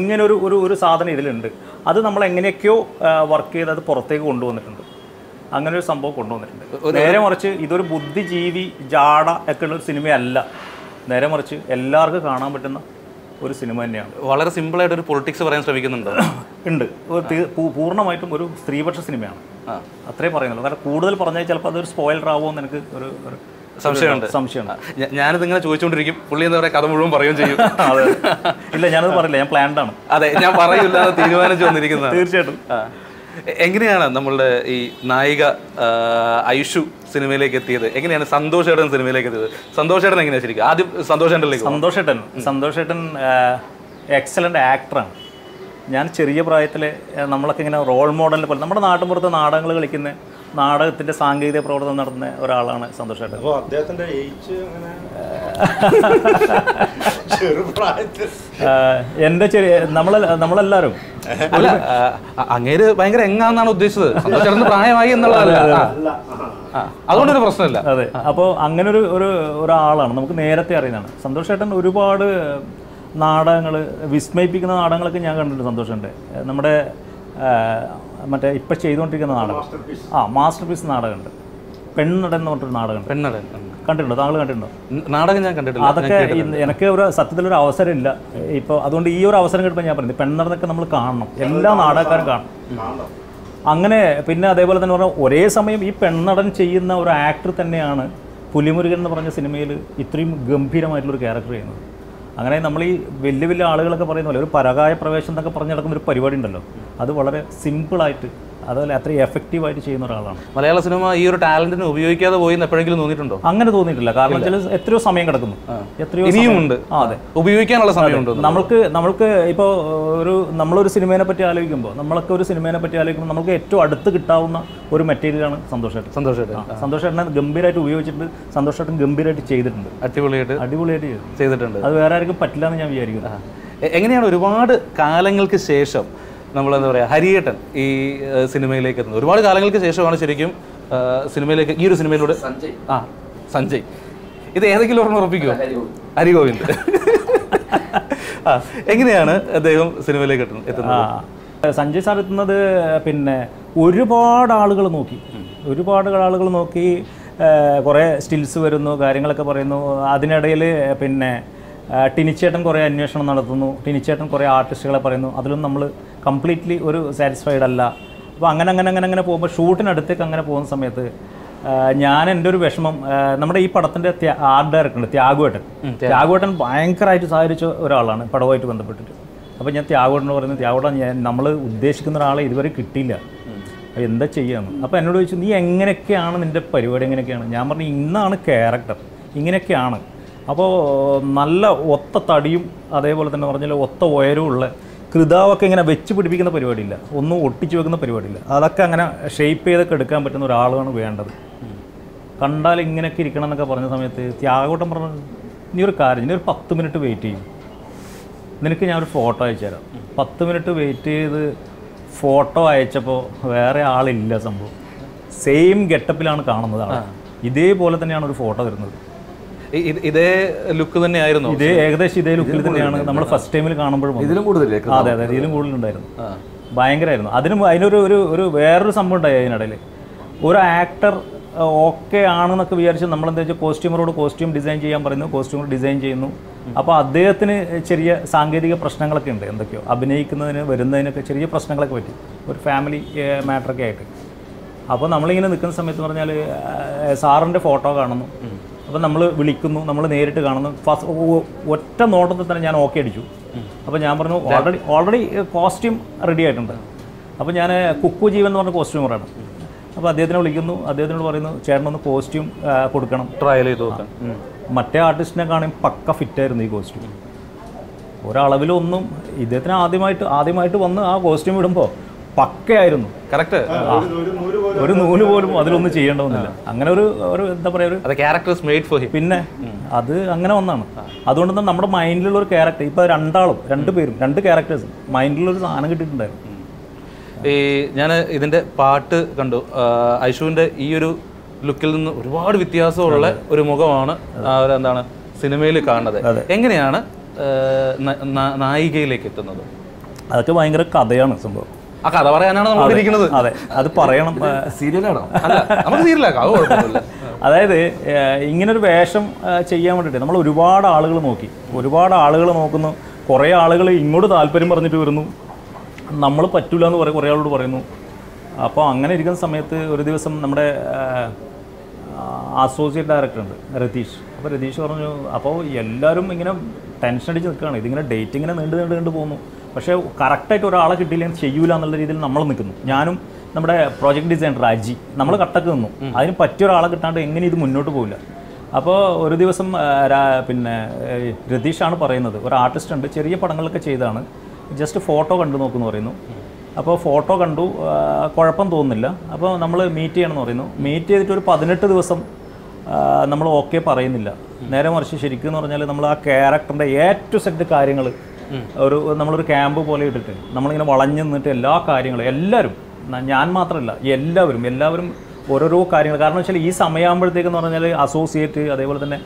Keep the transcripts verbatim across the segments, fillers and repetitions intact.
ഇങ്ങനെ ഒരു ഒരു ഒരു സാധനം ഇതിലുണ്ട്. അത് നമ്മൾ എങ്ങനെയൊക്കെയോ വർക്ക് ചെയ്ത് അത് പുറത്തേക്ക് കൊണ്ടുവന്നിട്ടുണ്ട്. അങ്ങനെ ഒരു സംഭവം കൊണ്ടുവന്നിട്ടുണ്ട്. നേരെ മറിച്ച് ഇതൊരു ബുദ്ധിജീവി ജാട ഒക്കെ ഉള്ള ഒരു സിനിമയല്ല. നേരെ മറിച്ച് എല്ലാവർക്കും കാണാൻ പറ്റുന്ന ഒരു സിനിമ തന്നെയാണ്. വളരെ സിമ്പിളായിട്ട് ഒരു പൊളിറ്റിക്സ് പറയാൻ ശ്രമിക്കുന്നുണ്ട്. ഉണ്ട്. പൂർണ്ണമായിട്ടും ഒരു സ്ത്രീപക്ഷ സിനിമയാണ്. അത്രേ പറയുന്നുള്ളൂ. കാരണം കൂടുതൽ പറഞ്ഞാൽ ചിലപ്പോൾ അതൊരു സ്പോയിലർ ആവുമോ എന്ന് എനിക്ക് ഒരു സംശയമുണ്ട് സംശയമുണ്ട് ഞാനിത് ഇങ്ങനെ ചോദിച്ചുകൊണ്ടിരിക്കും. പുള്ളി എന്താ പറയുക, കഥ മുഴുവൻ പറയുകയും ചെയ്യും. അതെ, ഇല്ല ഞാനത് പറയില്ല, ഞാൻ പ്ലാൻഡ് ആണ്. അതെ, ഞാൻ പറയില്ല തീരുമാനിച്ചു വന്നിരിക്കുന്നത്. തീർച്ചയായിട്ടും. എങ്ങനെയാണ് നമ്മളുടെ ഈ നായിക ഐഷു സിനിമയിലേക്ക് എത്തിയത്? എങ്ങനെയാണ് സന്തോഷ് ഏട്ടൻ സിനിമയിലേക്ക് എത്തിയത്? സന്തോഷ് ഏട്ടൻ എങ്ങനെയാണ് ശരിക്കും? ആദ്യം സന്തോഷ് ഏട്ടനിലേക്ക്. സന്തോഷ് ഏട്ടൻ സന്തോഷ് ഏട്ടൻ എക്സലന്റ് ആക്ടറാണ്. ഞാൻ ചെറിയ പ്രായത്തിൽ നമ്മളൊക്കെ ഇങ്ങനെ റോൾ മോഡലിനെ പോലെ നമ്മുടെ നാട്ടിൻപുറത്ത് നാടകങ്ങൾ കളിക്കുന്ന നാടകത്തിന്റെ സാങ്കേതിക പ്രവർത്തനം നടത്തുന്ന ഒരാളാണ് സന്തോഷ് ഏട്ടൻ. എന്റെ ചെറിയ നമ്മളെ നമ്മളെല്ലാവരും അല്ല, അങ്ങേര് ഭയങ്കര എങ്ങാന്നാണ് ഉദ്ദേശിച്ചത്. സന്തോഷ് പ്രായമായി എന്നുള്ളതല്ല, അതുകൊണ്ടൊരു പ്രശ്നമില്ല. അതെ, അപ്പോൾ അങ്ങനെ ഒരു ഒരു ഒരാളാണ് നമുക്ക് നേരത്തെ അറിയുന്നതാണ് സന്തോഷ് ഏട്ടൻ. ഒരുപാട് നാടകങ്ങൾ, വിസ്മയിപ്പിക്കുന്ന നാടകങ്ങളൊക്കെ ഞാൻ കണ്ടിട്ടുണ്ട് സന്തോഷൻ്റെ. നമ്മുടെ മറ്റേ ഇപ്പം ചെയ്തുകൊണ്ടിരിക്കുന്ന നാടകം, ആ മാസ്റ്റർ പീസ് നാടകമുണ്ട്, പെണ്ണടൻ എന്ന് പറഞ്ഞൊരു നാടകം. പെണ്ണടൻ കണ്ടിട്ടുണ്ടോ? താങ്കൾ കണ്ടിട്ടുണ്ടോ? നാടകം ഞാൻ കണ്ടിട്ടില്ല. അതൊക്കെ എനിക്ക് ഒരു സത്യത്തിലൊരു അവസരമില്ല ഇപ്പോൾ. അതുകൊണ്ട് ഈ ഒരു അവസരം കിട്ടുമ്പോൾ ഞാൻ പറയുന്നത് പെണ്ണടനൊക്കെ നമ്മൾ കാണണം, എല്ലാ നാടകക്കാരും കാണണം. അങ്ങനെ പിന്നെ അതേപോലെ തന്നെ പറഞ്ഞാൽ ഒരേ സമയം ഈ പെണ്ണടൻ ചെയ്യുന്ന ഒരു ആക്ടർ തന്നെയാണ് പുലിമുരുകൻ എന്ന് പറഞ്ഞ സിനിമയിൽ ഇത്രയും ഗംഭീരമായിട്ടുള്ളൊരു ക്യാരക്ടർ ചെയ്യുന്നത്. അങ്ങനെ നമ്മൾ ഈ വലിയ വലിയ ആളുകളൊക്കെ പറയുന്ന പോലെ ഒരു പരകായ പ്രവേശം എന്നൊക്കെ പറഞ്ഞ് നടക്കുന്ന ഒരു പരിപാടി ഉണ്ടല്ലോ, അത് വളരെ സിമ്പിളായിട്ട് അതുപോലെ അത്രയും എഫക്റ്റീവായിട്ട് ചെയ്യുന്ന ഒരാളാണ്. മലയാള സിനിമ ഈ ഒരു ടാലന്റിനെ ഉപയോഗിക്കാതെ പോയി എപ്പോഴെങ്കിലും തോന്നിയിട്ടുണ്ടോ? അങ്ങനെ തോന്നിയിട്ടില്ല. കാരണം ചില എത്രയോ സമയം കിടക്കുന്നു, എത്രയോ ഇനിയുമുണ്ട്. അതെ, ഉപയോഗിക്കാനുള്ള സമയമുണ്ട്. നമ്മൾക്ക് നമ്മൾക്ക് ഇപ്പോൾ ഒരു നമ്മളൊരു സിനിമയെ പറ്റി ആലോചിക്കുമ്പോൾ നമ്മളൊക്കെ ഒരു സിനിമയെ പറ്റി ആലോചിക്കുമ്പോൾ നമുക്ക് ഏറ്റവും അടുത്ത് കിട്ടാവുന്ന ഒരു മെറ്റീരിയലാണ് സന്തോഷമായിട്ട്. സന്തോഷമായിട്ട് സന്തോഷേട്ടനെ ഗംഭീരമായിട്ട് ഉപയോഗിച്ചിട്ടുണ്ട്. സന്തോഷേട്ടൻ ഗംഭീരമായിട്ട് ചെയ്തിട്ടുണ്ട്. അടിപൊളിയായിട്ട് അടിപൊളിയായിട്ട് ചെയ്തിട്ടുണ്ട്. അത് വേറെ ആർക്കും പറ്റില്ല എന്ന് ഞാൻ വിചാരിക്കുന്നു. എങ്ങനെയാണ് ഒരുപാട് കാലങ്ങൾക്ക് ശേഷം നമ്മളെന്താ പറയുക, ഹരിയേട്ടൻ ഈ സിനിമയിലേക്ക് എത്തുന്നത്? ഒരുപാട് കാലങ്ങൾക്ക് ശേഷമാണ് ശരിക്കും സിനിമയിലേക്ക്, ഈ ഒരു സിനിമയിലൂടെ. ആ, സഞ്ജയ്. ഇത് ഏതെങ്കിലും ഒരെണ്ണം ഉറപ്പിക്കുമോ? ഹരിഗോവിന്ദ്. ആ, എങ്ങനെയാണ് അദ്ദേഹം സിനിമയിലേക്ക് എത്തുന്നത്? സഞ്ജയ് സാർ എത്തുന്നത് പിന്നെ ഒരുപാട് ആളുകൾ നോക്കി ഒരുപാട് ആളുകൾ നോക്കി കുറേ സ്റ്റിൽസ് വരുന്നു, കാര്യങ്ങളൊക്കെ പറയുന്നു. അതിനിടയിൽ പിന്നെ ടിനിച്ചേട്ടൻ കുറേ അന്വേഷണം നടത്തുന്നു, ടിനിച്ചേട്ടൻ കുറേ ആർട്ടിസ്റ്റുകളെ പറയുന്നു. അതിലൊന്നും നമ്മൾ കംപ്ലീറ്റ്ലി ഒരു സാറ്റിസ്ഫൈഡ് അല്ല. അപ്പോൾ അങ്ങനെ അങ്ങനെ അങ്ങനെ അങ്ങനെ പോകുമ്പോൾ ഷൂട്ടിനടുത്തേക്ക് അങ്ങനെ പോകുന്ന സമയത്ത് ഞാൻ എൻ്റെ ഒരു വിഷമം, നമ്മുടെ ഈ പടത്തിൻ്റെ ആർട്ട് ഡയറക്ടറുണ്ട് ത്യാഗുവേട്ടൻ. ത്യാഗുവേട്ടൻ ഭയങ്കരമായിട്ട് സഹകരിച്ച ഒരാളാണ് പടവുമായിട്ട് ബന്ധപ്പെട്ടിട്ട്. അപ്പോൾ ഞാൻ ത്യാഗുവേട്ടനോട് പറയുന്നത്, ത്യാഗുവേട്ടൻ ഞാൻ നമ്മൾ ഉദ്ദേശിക്കുന്ന ഒരാളെ ഇതുവരെ കിട്ടിയില്ല, എന്താ ചെയ്യാമെന്ന്. അപ്പോൾ എന്നോട് ചോദിച്ചു, നീ എങ്ങനെയൊക്കെയാണ് നിൻ്റെ പരിപാടി, എങ്ങനെയൊക്കെയാണ്? ഞാൻ പറഞ്ഞു, ഇന്നാണ് ക്യാരക്ടർ, ഇങ്ങനെയൊക്കെയാണ്. അപ്പോൾ നല്ല ഒത്ത തടിയും അതേപോലെ തന്നെ പറഞ്ഞാൽ ഒത്ത ഉയരവും ഉള്ള കൃതാവൊക്കെ ഇങ്ങനെ വെച്ച് പിടിപ്പിക്കുന്ന പരിപാടിയില്ല, ഒന്നും ഒട്ടിച്ച് വെക്കുന്ന പരിപാടിയില്ല. അതൊക്കെ അങ്ങനെ ഷേപ്പ് ചെയ്തൊക്കെ എടുക്കാൻ പറ്റുന്ന ഒരാളാണ് വേണ്ടത്. കണ്ടാൽ ഇങ്ങനെയൊക്കെ ഇരിക്കണം എന്നൊക്കെ പറഞ്ഞ സമയത്ത് ത്യാഗോട്ടം പറഞ്ഞത്, നീ ഒരു കാര്യം, നീ ഒരു പത്ത് മിനിറ്റ് വെയിറ്റ് ചെയ്യും, നിനക്ക് ഞാനൊരു ഫോട്ടോ അയച്ചു തരാം. പത്ത് മിനിറ്റ് വെയിറ്റ് ചെയ്ത് ഫോട്ടോ അയച്ചപ്പോൾ വേറെ ആളില്ല. സംഭവം സെയിം ഗെറ്റപ്പിലാണ് കാണുന്നത് ആൾ. ഇതേപോലെ തന്നെയാണ് ഒരു ഫോട്ടോ വരുന്നത്. ഇതേ ലുക്ക് തന്നെയായിരുന്നു. ഇതേ ഏകദേശം ഇതേ ലുക്കിൽ തന്നെയാണ് നമ്മൾ ഫസ്റ്റ് ടൈമിൽ കാണുമ്പോഴും. ഇതിലും കൂടുതൽ. അതെ അതെ, ഇതിലും കൂടുതലുണ്ടായിരുന്നു. ഭയങ്കരമായിരുന്നു. അതിനും അതിനൊരു ഒരു ഒരു വേറൊരു സംഭവം ഉണ്ടായി അതിനിടയിൽ. ഒരു ആക്ടർ ഓക്കെ ആണെന്നൊക്കെ വിചാരിച്ച് നമ്മളെന്താ വെച്ചാൽ കോസ്റ്റ്യൂമറോട് കോസ്റ്റ്യൂം ഡിസൈൻ ചെയ്യാൻ പറയുന്നു, കോസ്റ്റ്യൂമർ ഡിസൈൻ ചെയ്യുന്നു. അപ്പോൾ അദ്ദേഹത്തിന് ചെറിയ സാങ്കേതിക പ്രശ്നങ്ങളൊക്കെ ഉണ്ട്, എന്തൊക്കെയോ അഭിനയിക്കുന്നതിന് വരുന്നതിനൊക്കെ ചെറിയ പ്രശ്നങ്ങളൊക്കെ പറ്റി, ഒരു ഫാമിലി മാറ്ററൊക്കെ ആയിട്ട്. അപ്പോൾ നമ്മളിങ്ങനെ നിൽക്കുന്ന സമയത്ത് പറഞ്ഞാൽ സാറിൻ്റെ ഫോട്ടോ കാണുന്നു. അപ്പോൾ നമ്മൾ വിളിക്കുന്നു, നമ്മൾ നേരിട്ട് കാണുന്നു. ഫസ്റ്റ് ഒറ്റ നോട്ടത്തിൽ തന്നെ ഞാൻ ഓക്കെ അടിച്ചു. അപ്പോൾ ഞാൻ പറഞ്ഞു, ഓൾറെഡി ഓൾറെഡി കോസ്റ്റ്യൂം റെഡി ആയിട്ടുണ്ട്. അപ്പോൾ ഞാൻ കുക്കു ജീവൻ എന്ന് പറഞ്ഞ കോസ്റ്റ്യൂമറാണ്. അപ്പോൾ അദ്ദേഹത്തിനെ വിളിക്കുന്നു, അദ്ദേഹത്തിനോട് പറയുന്നു, ചേട്ടനൊന്ന് കോസ്റ്റ്യൂം കൊടുക്കണം, ട്രയൽ ചെയ്ത് നോക്കാൻ. മറ്റേ ആർട്ടിസ്റ്റിനെ കാണും പക്ക ഫിറ്റായിരുന്നു ഈ കോസ്റ്റ്യൂം. ഒരളവിലൊന്നും ഇദ്ദേഹത്തിന് ആദ്യമായിട്ട് ആദ്യമായിട്ട് വന്ന് ആ കോസ്റ്റ്യൂം ഇടുമ്പോൾ പക്കയായിരുന്നു. കറക്റ്റ്. ഒരു നൂല് പോലും അതിലൊന്നും ചെയ്യേണ്ടതൊന്നുമില്ല. അങ്ങനെ ഒരു ഒരു എന്താ പറയുക, ഒരു ക്യാരക്ടേഴ്സ് മെയ്ഡ് ഫോർ ഹിം. പിന്നെ അത് അങ്ങനെ വന്നാണ്. അതുകൊണ്ട് തന്നെ നമ്മുടെ മൈൻഡിലുള്ള ഒരു ക്യാരക്ടർ, ഇപ്പോൾ രണ്ടാളും രണ്ട് പേരും രണ്ട് ക്യാരക്ടേഴ്സ് മൈൻഡിലൊരു സാധനം കിട്ടിയിട്ടുണ്ടായിരുന്നു. ഈ ഞാൻ ഇതിൻ്റെ പാട്ട് കണ്ടു. ഐഷുവിൻ്റെ ഈ ഒരു ലുക്കിൽ നിന്ന് ഒരുപാട് വ്യത്യാസമുള്ള ഒരു മുഖമാണ് എന്താണ് സിനിമയിൽ കാണുന്നത്. എങ്ങനെയാണ് നായികയിലേക്ക് എത്തുന്നത്? അതൊക്കെ ഭയങ്കര കഥയാണ് സംഭവം. ആ കഥ പറയാനാണ് നമ്മൾ ഇരിക്കുന്നത്. അതെ, അത് പറയണം. സീരിയലാണോ? അല്ല, നമുക്ക് സീരിയലാക്കാം, അത് കുഴപ്പമൊന്നുമില്ല. അതായത് ഇങ്ങനൊരു വേഷം ചെയ്യാൻ വേണ്ടിയിട്ട് നമ്മൾ ഒരുപാട് ആളുകൾ നോക്കി, ഒരുപാട് ആളുകൾ നോക്കുന്നു. കുറേ ആളുകൾ ഇങ്ങോട്ട് താല്പര്യം പറഞ്ഞിട്ട് വരുന്നു, നമ്മൾ പറ്റില്ല എന്ന് പറയും, കുറേ ആളോട് പറയുന്നു. അപ്പോൾ അങ്ങനെ ഇരിക്കുന്ന സമയത്ത് ഒരു ദിവസം നമ്മുടെ അസോസിയേറ്റ് ഡയറക്ടർ ഉണ്ട് രതീഷ്. അപ്പോൾ രതീഷ് പറഞ്ഞു, അപ്പോൾ എല്ലാവരും ഇങ്ങനെ ടെൻഷൻ അടിച്ച് നിൽക്കുകയാണ്, ഇതിങ്ങനെ ഡേറ്റ് ഇങ്ങനെ നീണ്ട് നീണ്ട് നീണ്ട് പോകുന്നു, പക്ഷേ കറക്റ്റായിട്ട് ഒരാളെ കിട്ടിയില്ലെങ്കിൽ ചെയ്യൂല എന്നുള്ള രീതിയിൽ നമ്മൾ നിൽക്കുന്നു. ഞാനും നമ്മുടെ പ്രോജക്ട് ഡിസൈനർ അജി നമ്മൾ കട്ടക്ക് നിന്നു. അതിന് പറ്റിയ ഒരാളെ കിട്ടാണ്ട് എങ്ങനെ ഇത് മുന്നോട്ട് പോകില്ല. അപ്പോൾ ഒരു ദിവസം പിന്നെ രതീഷാണ് പറയുന്നത്, ഒരു ആർട്ടിസ്റ്റ് ഉണ്ട്, ചെറിയ പടങ്ങളൊക്കെ ചെയ്താണ്, ജസ്റ്റ് ഫോട്ടോ കണ്ടു നോക്കുമെന്ന് പറയുന്നു. അപ്പോൾ ഫോട്ടോ കണ്ടു, കുഴപ്പം തോന്നുന്നില്ല, അപ്പോൾ നമ്മൾ മീറ്റ് ചെയ്യണമെന്ന് പറയുന്നു. മീറ്റ് ചെയ്തിട്ട് ഒരു പതിനെട്ട് ദിവസം നമ്മൾ ഓക്കെ പറയുന്നില്ല. നേരെ മറിച്ച് ശരിക്കും എന്ന് പറഞ്ഞാൽ നമ്മൾ ആ ക്യാരക്ടറിൻ്റെ എ ടു സെറ്റ് കാര്യങ്ങൾ ഒരു നമ്മളൊരു ക്യാമ്പ് പോലെ ഇട്ടിട്ട് നമ്മളിങ്ങനെ വളഞ്ഞു നിന്നിട്ട് എല്ലാ കാര്യങ്ങളും എല്ലാവരും, ഞാൻ മാത്രമല്ല എല്ലാവരും എല്ലാവരും ഓരോരോ കാര്യങ്ങൾ. കാരണം വെച്ചാൽ ഈ സമയമാകുമ്പോഴത്തേക്കെന്ന് പറഞ്ഞാൽ അസോസിയേറ്റ് അതേപോലെ തന്നെ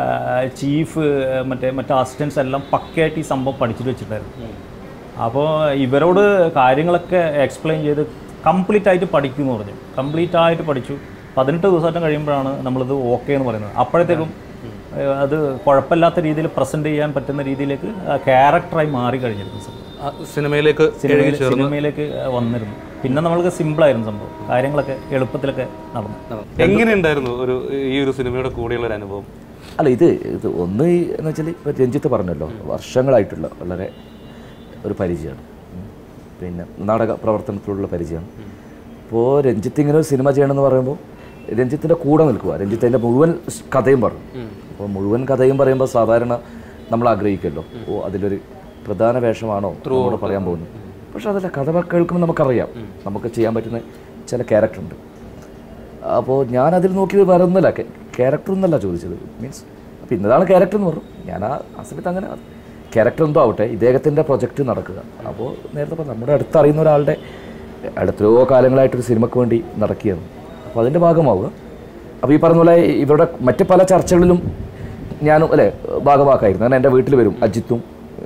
ചീഫ് മറ്റേ മറ്റേ അസിസ്റ്റൻസ് എല്ലാം പക്കയായിട്ട് ഈ സംഭവം പഠിച്ചിട്ട് വെച്ചിട്ടായിരുന്നു. അപ്പോൾ ഇവരോട് കാര്യങ്ങളൊക്കെ എക്സ്പ്ലെയിൻ ചെയ്ത് കംപ്ലീറ്റ് ആയിട്ട് പഠിക്കുമെന്ന് പറഞ്ഞു. കംപ്ലീറ്റ് ആയിട്ട് പഠിച്ചു. പതിനെട്ട് ദിവസമായിട്ടും കഴിയുമ്പോഴാണ് നമ്മളിത് ഓക്കെ എന്ന് പറയുന്നത്. അപ്പോഴത്തേക്കും അത് കുഴപ്പമില്ലാത്ത രീതിയിൽ പ്രസൻറ്റ് ചെയ്യാൻ പറ്റുന്ന രീതിയിലേക്ക് ക്യാരക്ടറായി മാറി കഴിഞ്ഞിരുന്നു. സിനിമയിലേക്ക് സിനിമയിലേക്ക് വന്നിരുന്നു. പിന്നെ നമ്മൾക്ക് സിമ്പിളായിരുന്നു സംഭവം, കാര്യങ്ങളൊക്കെ എളുപ്പത്തിലൊക്കെ നടന്നു. എങ്ങനെയുണ്ടായിരുന്നു ഒരു ഈ ഒരു സിനിമയുടെ കൂടെയുള്ള ഒരു അനുഭവം? അല്ല, ഇത് ഇത് ഒന്ന് എന്ന് വെച്ചാൽ ഇപ്പോൾ രഞ്ജിത്ത് പറഞ്ഞല്ലോ, വർഷങ്ങളായിട്ടുള്ള വളരെ ഒരു പരിചയമാണ്, പിന്നെ നാടക പ്രവർത്തനത്തിലുള്ള പരിചയമാണ്. അപ്പോൾ രഞ്ജിത്ത് ഇങ്ങനെ ഒരു സിനിമ ചെയ്യണമെന്ന് പറയുമ്പോൾ രഞ്ജിത്തിൻ്റെ കൂടെ നിൽക്കുക, രഞ്ജിത്തിൻ്റെ മുഴുവൻ കഥയും പറഞ്ഞു. അപ്പോൾ മുഴുവൻ കഥയും പറയുമ്പോൾ സാധാരണ നമ്മൾ ആഗ്രഹിക്കുമല്ലോ, ഓ അതിലൊരു പ്രധാന വേഷമാണോ നമ്മളോട് പറയാൻ പോകുന്നത്. പക്ഷെ അതല്ല, കഥ കേൾക്കുമ്പോൾ നമുക്കറിയാം നമുക്ക് ചെയ്യാൻ പറ്റുന്ന ചില ക്യാരക്ടറുണ്ട്. അപ്പോൾ ഞാനതിൽ നോക്കിയത് വരുന്നില്ല, ക്യാരക്ടറൊന്നല്ല ചോദിച്ചത്, മീൻസ് അപ്പോൾ ഇന്നതാണ് ക്യാരക്ടർ എന്ന് പറഞ്ഞു. ഞാൻ ആ ആ സമയത്ത് അങ്ങനെ ക്യാരക്ടർ എന്തോ ആവട്ടെ, ഇദ്ദേഹത്തിൻ്റെ പ്രൊജക്റ്റ് നടക്കുക. അപ്പോൾ നേരത്തെ പറഞ്ഞാൽ നമ്മുടെ അടുത്തറിയുന്ന ഒരാളുടെ അടുത്തെയോ കാലങ്ങളായിട്ടൊരു സിനിമയ്ക്ക് വേണ്ടി നടക്കുകയാണ്. അപ്പോൾ അതിൻ്റെ ഭാഗമാവുക. അപ്പോൾ ഈ പറഞ്ഞ പോലെ ഇവരുടെ മറ്റ് പല ചർച്ചകളിലും ഞാനും അല്ലേ ഭാഗമാക്കായിരുന്നു. കാരണം എൻ്റെ വീട്ടിൽ വരും അജിത്തും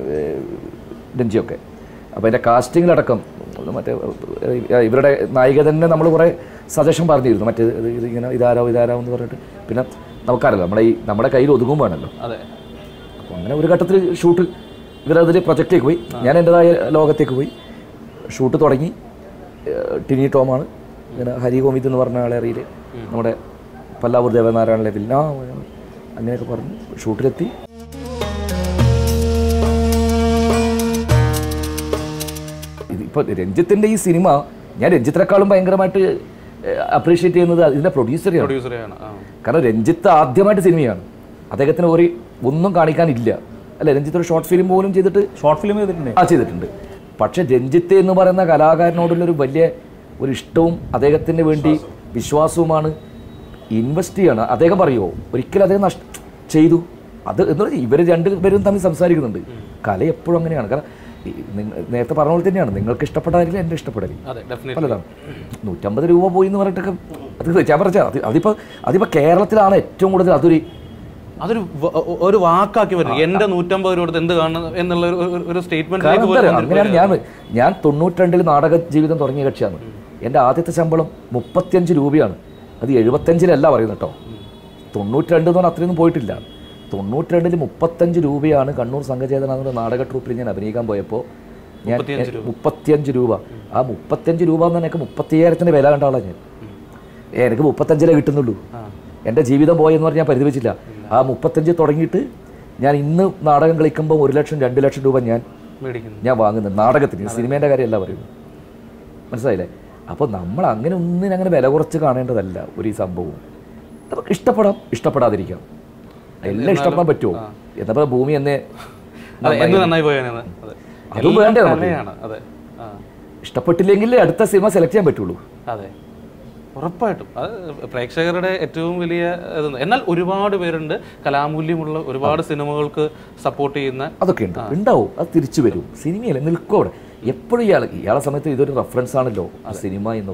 രഞ്ജിയൊക്കെ. അപ്പോൾ എൻ്റെ കാസ്റ്റിങ്ങിലടക്കം മറ്റേ ഇവരുടെ നായിക തന്നെ നമ്മൾ കുറേ സജഷൻ പറഞ്ഞിരുന്നു, മറ്റേ ഇത് ഇങ്ങനെ ഇതാരോ ഇതാരോ എന്ന് പറഞ്ഞിട്ട്. പിന്നെ നമുക്കറിയില്ല, നമ്മുടെ ഈ നമ്മുടെ കയ്യിൽ ഒതുങ്ങും വേണമല്ലോ. അപ്പോൾ അങ്ങനെ ഒരു ഘട്ടത്തിൽ ഷൂട്ട് ഇവരതിൽ പ്രൊജക്റ്റിലേക്ക് പോയി, ഞാൻ എൻ്റെതായ ലോകത്തേക്ക് പോയി. ഷൂട്ട് തുടങ്ങി. ടിനി ടോമാണ്, ഇങ്ങനെ ഹരി ഗോവിന്ദ് എന്ന് പറഞ്ഞ ആളെ അറിയില്ലേ, നമ്മുടെ പല്ലാവൂർ ദേവനാരായണ ലെവലിൽ ആ അങ്ങനെയൊക്കെ പറഞ്ഞു ഷൂട്ടിലെത്തി. ഇതിപ്പോൾ രഞ്ജിത്തിൻ്റെ ഈ സിനിമ ഞാൻ രഞ്ജിത്തിനേക്കാളും ഭയങ്കരമായിട്ട് അപ്രീഷിയേറ്റ് ചെയ്യുന്നത് ഇതിൻ്റെ പ്രൊഡ്യൂസറെയാണ്. കാരണം രഞ്ജിത്ത് ആദ്യമായിട്ട് സിനിമയാണ്, അദ്ദേഹത്തിന് ഒരു ഒന്നും കാണിക്കാനില്ല അല്ലേ. രഞ്ജിത്ത് ഒരു ഷോർട്ട് ഫിലിം പോലും ചെയ്തിട്ട് ഷോർട്ട് ഫിലിം ചെയ്തിട്ടുണ്ട് ആ ചെയ്തിട്ടുണ്ട് പക്ഷേ രഞ്ജിത്ത് എന്ന് പറയുന്ന കലാകാരനോടുള്ളൊരു വലിയ ഒരു ഇഷ്ടവും അദ്ദേഹത്തിന് വേണ്ടി വിശ്വാസവുമാണ്. ഇൻവെസ്റ്റ് ചെയ്യണം. അദ്ദേഹം പറയുമോ ഒരിക്കലും അദ്ദേഹം നഷ്ട ചെയ്തു അത് എന്ന് പറഞ്ഞാൽ ഇവർ രണ്ടുപേരും തമ്മിൽ സംസാരിക്കുന്നുണ്ട്. കല എപ്പോഴും അങ്ങനെയാണ്. കാരണം നേരത്തെ പറഞ്ഞ പോലെ തന്നെയാണ്, നിങ്ങൾക്ക് ഇഷ്ടപ്പെടാനില്ല എൻ്റെ ഇഷ്ടപ്പെടൽ പലതാണ്. നൂറ്റമ്പത് രൂപ പോയി എന്ന് പറഞ്ഞിട്ടൊക്കെ അത് ഞാൻ പറഞ്ഞാൽ അത് അതിപ്പോൾ അതിപ്പോൾ കേരളത്തിലാണ് ഏറ്റവും കൂടുതൽ അതൊരു അതൊരു ഒരു വാക്കാക്കി വരും. എൻ്റെ നൂറ്റമ്പത് രൂപ എന്ത് കാണണം എന്നുള്ള ഒരു സ്റ്റേറ്റ്മെന്റ്. അങ്ങനെയാണ് ഞാൻ ഞാൻ തൊണ്ണൂറ്റിരണ്ടിൽ നാടക ജീവിതം തുടങ്ങിയ കക്ഷിയാണ്. എൻ്റെ ആദ്യത്തെ ശമ്പളം മുപ്പത്തിയഞ്ച് രൂപയാണ്. അത് എഴുപത്തഞ്ചിലല്ല പറയുന്നത് കേട്ടോ. തൊണ്ണൂറ്റിരണ്ട് എന്ന് പറഞ്ഞാൽ അത്രയൊന്നും പോയിട്ടില്ല. തൊണ്ണൂറ്റിരണ്ടിൽ മുപ്പത്തഞ്ച് രൂപയാണ് കണ്ണൂർ സംഘചേതന എന്ന നാടക ട്രൂപ്പിൽ ഞാൻ അഭിനയിക്കാൻ പോയപ്പോൾ ഞാൻ മുപ്പത്തിയഞ്ച് രൂപ. ആ മുപ്പത്തിയഞ്ച് രൂപ എന്ന് എനിക്ക് മുപ്പത്തിയ്യായിരത്തിൻ്റെ വില കണ്ട ആളാണ് ഞാൻ. എനിക്ക് മുപ്പത്തഞ്ചിലേ കിട്ടുന്നുള്ളൂ. എൻ്റെ ജീവിതം പോയെന്ന് പറഞ്ഞാൽ ഞാൻ പരിതപിച്ചില്ല. ആ മുപ്പത്തഞ്ച് തുടങ്ങിയിട്ട് ഞാൻ ഇന്ന് നാടകം കളിക്കുമ്പോൾ ഒരു ലക്ഷം രണ്ട് ലക്ഷം രൂപ ഞാൻ ഞാൻ വാങ്ങുന്നത് നാടകത്തിന്. സിനിമേൻ്റെ കാര്യമല്ല പറയുന്നത്, മനസ്സിലായില്ലേ? അപ്പോൾ നമ്മൾ അങ്ങനെ ഒന്നിനും അങ്ങനെ വില കുറച്ച് കാണേണ്ടതല്ല ഒരു ഈ സംഭവം. നമുക്ക് ഇഷ്ടപ്പെടാം, ഇഷ്ടപ്പെടാതിരിക്കാം, എല്ലാം ഇഷ്ടപ്പെടാൻ പറ്റുമോ? എന്നപ്പോൾ ഭൂമി എന്നെ അതും വേണ്ടേ നമുക്ക്. ഇഷ്ടപ്പെട്ടില്ലെങ്കിൽ അടുത്ത സിനിമ സെലക്ട് ചെയ്യാൻ പറ്റുള്ളൂ. അതെ, ഉറപ്പായിട്ടും. അത് പ്രേക്ഷകരുടെ ഏറ്റവും വലിയ ഇതെന്ന്. എന്നാൽ ഒരുപാട് പേരുണ്ട് കലാമൂല്യമുള്ള ഒരുപാട് സിനിമകൾക്ക് സപ്പോർട്ട് ചെയ്യുന്ന. അതൊക്കെ ഉണ്ട്, ഉണ്ടാവും. അത് തിരിച്ചു വരും. സിനിമയിൽ നിൽക്കും അവിടെ എപ്പോഴും. ഇയാൾ ഇയാളെ സമയത്ത് ഇതൊരു റെഫറൻസ് ആണല്ലോ സിനിമ എന്ന്.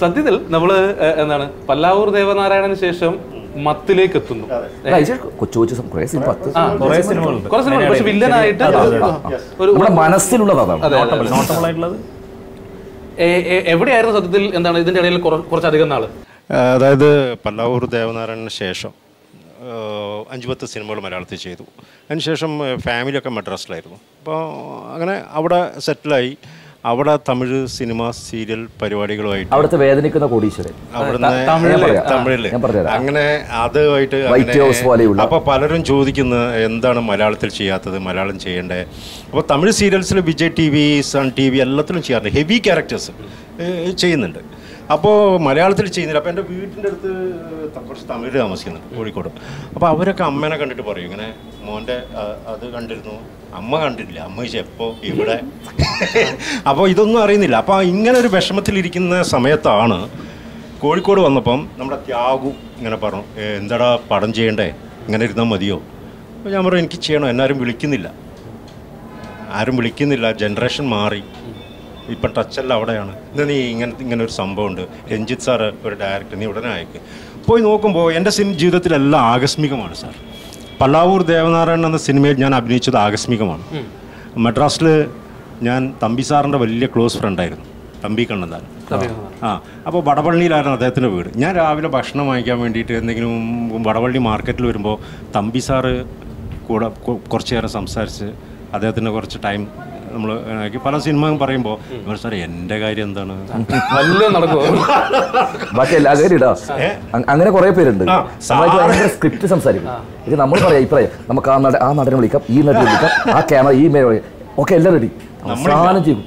സത്യത്തിൽ നമ്മള് എന്താണ് പല്ലാവൂർ ദേവനാരായണന് ശേഷം മത്തിലേക്ക് എത്തുന്നു. കൊച്ചു കൊച്ചു കുറെ സിനിമകളുണ്ട്, പക്ഷെ വില്ലനായിട്ട് ഒരു മനസ്സിലുള്ളത് അതാണ് നോട്ടബിൾ ആയിട്ടുള്ളത്. എവിടെയായിരുന്നു സത്യത്തിൽ എന്താണ് ഇതിന്റെ ഇടയിൽ കുറച്ചധികം നാള്? അതായത് പല്ലാവൂർ ദേവനാരായണന് ശേഷം അഞ്ച് പത്ത് സിനിമകൾ മലയാളത്തിൽ ചെയ്തു. അതിനുശേഷം ഫാമിലിയൊക്കെ മദ്രാസിലായിരുന്നു. അപ്പോൾ അങ്ങനെ അവിടെ സെറ്റിലായി. അവിടെ തമിഴ് സിനിമ സീരിയൽ പരിപാടികളുമായിട്ട് അവിടുത്തെ വേദനിക്കുന്ന കോടീശ്വരൻ തമിഴില് അങ്ങനെ അതുമായിട്ട് അപ്പോൾ പലരും ചോദിക്കുന്ന എന്താണ് മലയാളത്തിൽ ചെയ്യാത്തത്, മലയാളം ചെയ്യേണ്ടേ. അപ്പോൾ തമിഴ് സീരിയൽസിൽ Vijay T V, Sun T V എല്ലാത്തിലും ചെയ്യാറുണ്ട്, ഹെവി ക്യാരക്ടേഴ്സ് ചെയ്യുന്നുണ്ട്. അപ്പോൾ മലയാളത്തിൽ ചെയ്യുന്നില്ല. അപ്പോൾ എൻ്റെ വീട്ടിൻ്റെ അടുത്ത് കുറച്ച് തമിഴ് താമസിക്കുന്നുണ്ട്, കോഴിക്കോട്. അപ്പോൾ അവരൊക്കെ അമ്മേനെ കണ്ടിട്ട് പറയും ഇങ്ങനെ മോൻ്റെ അത് കണ്ടിരുന്നു, അമ്മ കണ്ടിട്ടില്ല, അമ്മ ചോദിച്ചാൽ എപ്പോൾ ഇവിടെ. അപ്പോൾ ഇതൊന്നും അറിയുന്നില്ല. അപ്പോൾ ഇങ്ങനെ ഒരു വിഷമത്തിലിരിക്കുന്ന സമയത്താണ് കോഴിക്കോട് വന്നപ്പം നമ്മുടെ ത്യാഗു ഇങ്ങനെ പറഞ്ഞു, എന്താടാ പടം ചെയ്യണ്ടേ, ഇങ്ങനെ ഇരുന്നാൽ മതിയോ? അപ്പോൾ ഞാൻ പറഞ്ഞു എനിക്ക് ചെയ്യണം, എന്നാരും വിളിക്കുന്നില്ല, ആരും വിളിക്കുന്നില്ല, ജനറേഷൻ മാറി, ഇപ്പം ടച്ചെല്ലാം അവിടെയാണ്. ഇത് നീ ഇങ്ങനെ ഇങ്ങനെ ഒരു സംഭവമുണ്ട്, രഞ്ജിത്ത് സാറ് ഒരു ഡയറക്ടർ, നീ ഉടനെ അയക്ക്. പോയി നോക്കുമ്പോൾ എൻ്റെ സിനിമ ജീവിതത്തിലെല്ലാം ആകസ്മികമാണ് സാർ. പല്ലാവൂർ ദേവനാരായണൻ എന്ന സിനിമയിൽ ഞാൻ അഭിനയിച്ചത് ആകസ്മികമാണ്. മദ്രാസിൽ ഞാൻ തമ്പി സാറിൻ്റെ വലിയ ക്ലോസ് ഫ്രണ്ടായിരുന്നു, തമ്പി കണ്ണന്താൻ. ആ അപ്പോൾ വടവള്ളിയിലായിരുന്നു അദ്ദേഹത്തിൻ്റെ വീട്. ഞാൻ രാവിലെ ഭക്ഷണം വാങ്ങിക്കാൻ വേണ്ടിയിട്ട് എന്തെങ്കിലും വടവള്ളി മാർക്കറ്റിൽ വരുമ്പോൾ തമ്പി സാറ് കൂടെ കുറച്ച് നേരം സംസാരിച്ച് അദ്ദേഹത്തിൻ്റെ കുറച്ച് ടൈം നമ്മൾ പല സിനിമ പറയുമ്പോൾ സാറേ എൻ്റെ കാര്യം എന്താണ് ബാക്കി എല്ലാ കാര്യം ഇടാ. അങ്ങനെ കുറെ പേരുണ്ട് സ്ക്രിപ്റ്റ് സംസാരിക്കും. ഇത് നമ്മൾ പറയാം ഇപ്പറേ നമുക്ക് ആ നട ആ നടനെ വിളിക്കാം, ഈ നടനെ വിളിക്കാം, ആ ക്യാമറ ഈ മേഖല ഓക്കെ എല്ലാം റെഡി അവസാനം ചെയ്യും.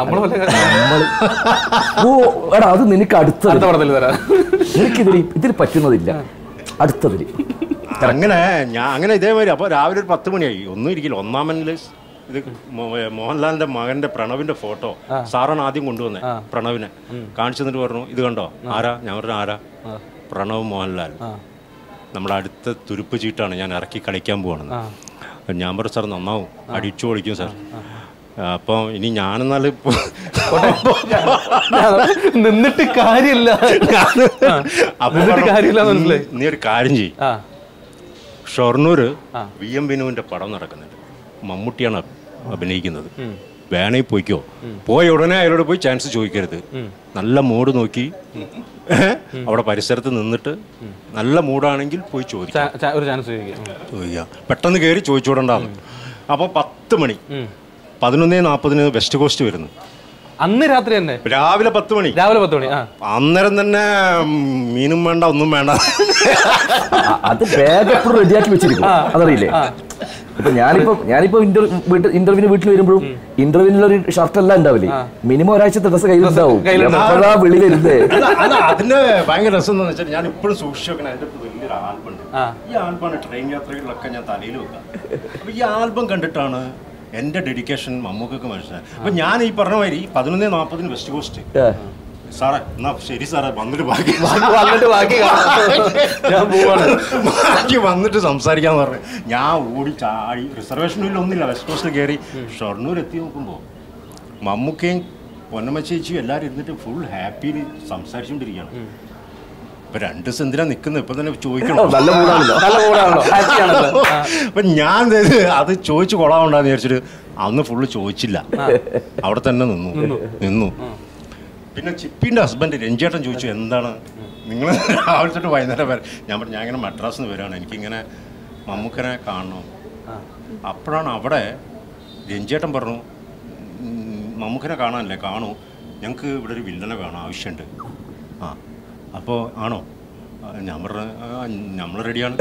ഓ എടാ അത് നിനക്ക് അടുത്തത് എനിക്കിതിൽ ഇതിൽ പറ്റുന്നതില്ല, അടുത്തതിൽ അങ്ങനെ ഞാൻ അങ്ങനെ ഇതേമാതിരി. അപ്പോൾ രാവിലെ ഒരു പത്ത് മണിയായി, ഒന്നും ഇരിക്കില്ല. ഒന്നാമനിൽ ഇത് മോഹൻലാലിന്റെ മകന്റെ പ്രണവിന്റെ ഫോട്ടോ സാറാണ് ആദ്യം കൊണ്ടുവന്നേ. പ്രണവിനെ കാണിച്ചു തന്നിട്ട് പറഞ്ഞു ഇത് കണ്ടോ, ആരാ? ഞാൻ പറഞ്ഞു ആരാ? പ്രണവ് മോഹൻലാൽ. നമ്മുടെ അടുത്ത തുരുപ്പ് ചീട്ടാണ്, ഞാൻ ഇറക്കി കളിക്കാൻ പോവാണെന്ന്. ഞാൻ പറഞ്ഞു സാർ നന്നാവും, അടിച്ചു പൊളിക്കും സാർ. അപ്പം ഇനി ഞാനെന്നാല് നിന്നിട്ട് കാര്യമില്ല, നീ ഒരു കാര്യം ചെയ്യും. ഷൊർണൂര് വി എം വിനുവിന്റെ പടം നടക്കുന്നുണ്ട്, മമ്മൂട്ടിയാണ് അഭിനയിക്കുന്നത്, വേണമെങ്കിൽ പോയിക്കോ. പോയ ഉടനെ അയാളോട് പോയി ചാൻസ് ചോദിക്കരുത്, നല്ല മൂഡ് നോക്കി അവിടെ പരിസരത്ത് നിന്നിട്ട് നല്ല മൂഡാണെങ്കിൽ പോയി ചോദിക്കാം, പെട്ടെന്ന് കയറി ചോദിച്ചുവിടണ്ടാന്ന്. അപ്പോൾ പത്ത് മണി പതിനൊന്നേ നാൽപ്പതിന് വെസ്റ്റ് കോസ്റ്റ് വരുന്നു. അന്ന് രാത്രി തന്നെ രാവിലെ പത്ത് മണി രാവിലെ പത്ത് മണി അന്നേരം തന്നെ മീനും വേണ്ട ഒന്നും വേണ്ട, അത് ബാഗ് എപ്പോഴും റെഡിയാക്കി വെച്ചിരിക്കും. അതറിയില്ലേ? ഇപ്പൊ ഞാനിപ്പോ ഞാനിപ്പോ ഇന്റർവ്യൂവിന് വീട്ടിൽ വരുമ്പോഴും ഇന്റർവ്യൂവിനുള്ള ഷർട്ട് എല്ലാം ഉണ്ടാവില്ലേ, മിനിമം ഒരാഴ്ചത്തെ ഡ്രസ് കയ്യിലുണ്ടാവും. വിളി വരുന്നേ അതിന്റെ ഭയങ്കര രസം എന്താണെന്ന് വെച്ചാൽ ഞാൻ ഇപ്പോഴും സൂക്ഷിച്ചു വെക്കണം. അതിന്റെ വലിയൊരു ആൽബം ഉണ്ട്. ഈ ആൽബമാണ് ട്രെയിൻ യാത്രകളിലൊക്കെ ഞാൻ തലയിൽ വെക്കാം. അപ്പൊ ഈ ആൽബം കണ്ടിട്ടാണ് എൻ്റെ ഡെഡിക്കേഷൻ മമ്മൂക്കൊക്കെ മനസ്സിലായി. അപ്പൊ ഞാൻ ഈ പറഞ്ഞ മാതിരി പതിനൊന്നേ നാൽപ്പതിന് വെസ്റ്റ് കോസ്റ്റ് സാറേ എന്നാ ശരി സാറേ വന്നിട്ട് ബാക്കി ബാക്കി വന്നിട്ട് സംസാരിക്കാന്ന് പറഞ്ഞു. ഞാൻ ഓടി ചാടി റിസർവേഷനിൽ ഒന്നുമില്ല, വെസ്റ്റ് കോസ്റ്റിൽ കയറി ഷൊർണൂർ എത്തി നോക്കുമ്പോൾ മമ്മൂക്കയും പൊന്നമ്മ ചേച്ചിയും എല്ലാവരും ഇരുന്നിട്ട് ഫുൾ ഹാപ്പിയിൽ സംസാരിച്ചുകൊണ്ടിരിക്കുകയാണ്. ഇപ്പൊ രണ്ട് ദിവസം എന്തിനാ നിൽക്കുന്നത് ഇപ്പൊ തന്നെ ചോദിക്കണം. അപ്പൊ ഞാൻ അത് ചോദിച്ചു കൊള്ളാവുണ്ടാന്ന് വിചാരിച്ചിട്ട് അന്ന് ഫുള്ള് ചോദിച്ചില്ല, അവിടെ തന്നെ നിന്നു നിന്നു പിന്നെ ചിപ്പിൻ്റെ ഹസ്ബൻഡ് രഞ്ജേട്ടൻ ചോദിച്ചു എന്താണ് നിങ്ങൾ രാവിലെ തൊട്ട് വൈകുന്നേരം വരെ. ഞാൻ പറഞ്ഞു ഞാൻ ഇങ്ങനെ മദ്രാസിൽ നിന്ന് വരികയാണ്, എനിക്കിങ്ങനെ മമ്മൂക്കനെ കാണണം. അപ്പോഴാണ് അവിടെ രഞ്ജേട്ടൻ പറഞ്ഞു മമ്മൂക്കനെ കാണാനല്ലേ, കാണൂ, ഞങ്ങൾക്ക് ഇവിടെ ഒരു വില്ലനെ വേണം, ആവശ്യമുണ്ട്. ആ അപ്പോൾ ആണോ? ഞാൻ പറഞ്ഞു നമ്മൾ റെഡിയാണ്.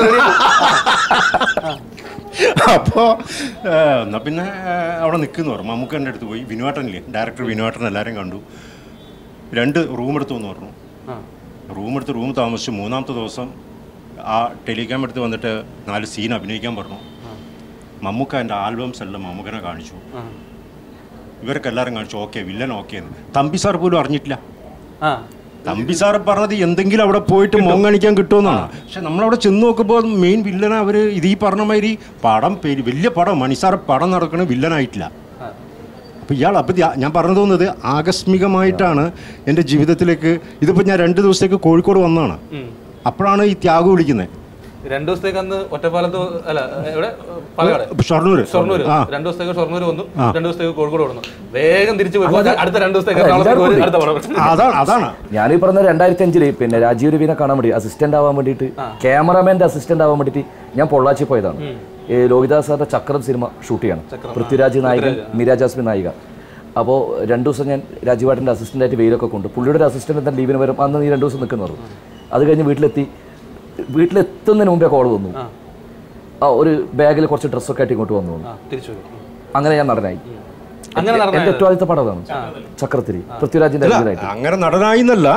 അപ്പോൾ എന്നാൽ പിന്നെ അവിടെ നിൽക്കുന്നു പറഞ്ഞു. മമ്മൂക്കൻ്റെ അടുത്ത് പോയി, വിനുവേട്ടനില്ലേ ഡയറക്ടർ വിനുവേട്ടൻ എല്ലാവരും കണ്ടു. രണ്ട് റൂം എടുത്തു എന്ന് പറഞ്ഞു. റൂം എടുത്ത് റൂം താമസിച്ചു. മൂന്നാമത്തെ ദിവസം ആ ടെലിഗ്രാം എടുത്ത് വന്നിട്ട് നാല് സീൻ അഭിനയിക്കാൻ പറഞ്ഞു. മമ്മൂക്ക എൻ്റെ ആൽബംസ് എല്ലാം മമ്മൂക്കനെ കാണിച്ചു, ഇവർക്ക് എല്ലാവരും കാണിച്ചു. ഓക്കെ വില്ലൻ ഓക്കെ എന്ന്. തമ്പി സാർ പോലും അറിഞ്ഞിട്ടില്ല. തമ്പി സാറ് പറഞ്ഞത് എന്തെങ്കിലും അവിടെ പോയിട്ട് മോങ്ങണിക്കാൻ കിട്ടുമെന്നാണ്. പക്ഷെ നമ്മളവിടെ ചെന്ന് നോക്കുമ്പോൾ മെയിൻ വില്ലനെ അവർ ഇത് ഈ പറഞ്ഞ മാതിരി പടം പേര് വലിയ പടം മണിസാർ പടം നടക്കണ വില്ലനായിട്ടില്ല. അപ്പോൾ ഇയാൾ അപ്പോൾ ഞാൻ പറഞ്ഞു തോന്നുന്നത് ആകസ്മികമായിട്ടാണ് എൻ്റെ ജീവിതത്തിലേക്ക്. ഇതിപ്പോൾ ഞാൻ രണ്ട് ദിവസത്തേക്ക് കോഴിക്കോട് വന്നതാണ്, അപ്പോഴാണ് ഈ ത്യാഗം വിളിക്കുന്നത്. രണ്ടു ദിവസത്തേക്ക് അന്ന് ഒറ്റപ്പാലത്ത് അല്ല എവിടെ പാലക്കാട് ഷൊർണൂർ ഷൊർണൂർ രണ്ടു ദിവസത്തേക്ക് ഷൊർണൂർ വന്നു, രണ്ടു ദിവസത്തേക്ക് കോഴിക്കോട് വന്നു, വേഗം തിരിച്ചു പോയി അടുത്ത രണ്ടു ദിവസത്തേക്ക്. അതാണ് ഞാനീ പറഞ്ഞ രണ്ടായിരത്തി അഞ്ചില് പിന്നെ രാജീവ് രവിനെ കാണാൻ വേണ്ടി അസിസ്റ്റന്റ് ആവാൻ വേണ്ടിയിട്ട്, ക്യാമറാമാന്റെ അസിസ്റ്റന്റ് ആവാൻ വേണ്ടിയിട്ട് ഞാൻ പൊള്ളാച്ചി പോയതാണ്. ഈ ലോഹിതാസ് സാറിന്റെ ചക്രം സിനിമ ഷൂട്ട് ചെയ്യണം, പൃഥ്വിരാജ് നായകൻ, മീര ജാസ്മിൻ നായിക. അപ്പോൾ രണ്ടു ദിവസം ഞാൻ രാജീവാട്ടിന്റെ അസിസ്റ്റന്റായിട്ട് വെയിലൊക്കെ കൊണ്ട്, പുള്ളിയുടെ ഒരു അസിസ്റ്റന്റ് എന്താ ലീവിന് വരും, അന്ന് നീ രണ്ടു ദിവസം നിൽക്കുന്നു പറഞ്ഞു. അത് കഴിഞ്ഞ് വീട്ടിലെത്തി, വീട്ടിലെത്തുന്നതിന് മുമ്പേ കോൾ വന്നു, ആ ഒരു ബാഗിൽ കുറച്ച് ഡ്രസ്സൊക്കെ ആയിട്ട് ഇങ്ങോട്ട് വന്നു. അങ്ങനെ ഞാൻ നടനായി. എന്റെ ഏറ്റവും ആദ്യത്തെ പടം അതാണ് ചക്രത്തിരി, പൃഥ്വിരാജിന്റെ. അങ്ങനെ നടനായി എന്നല്ല,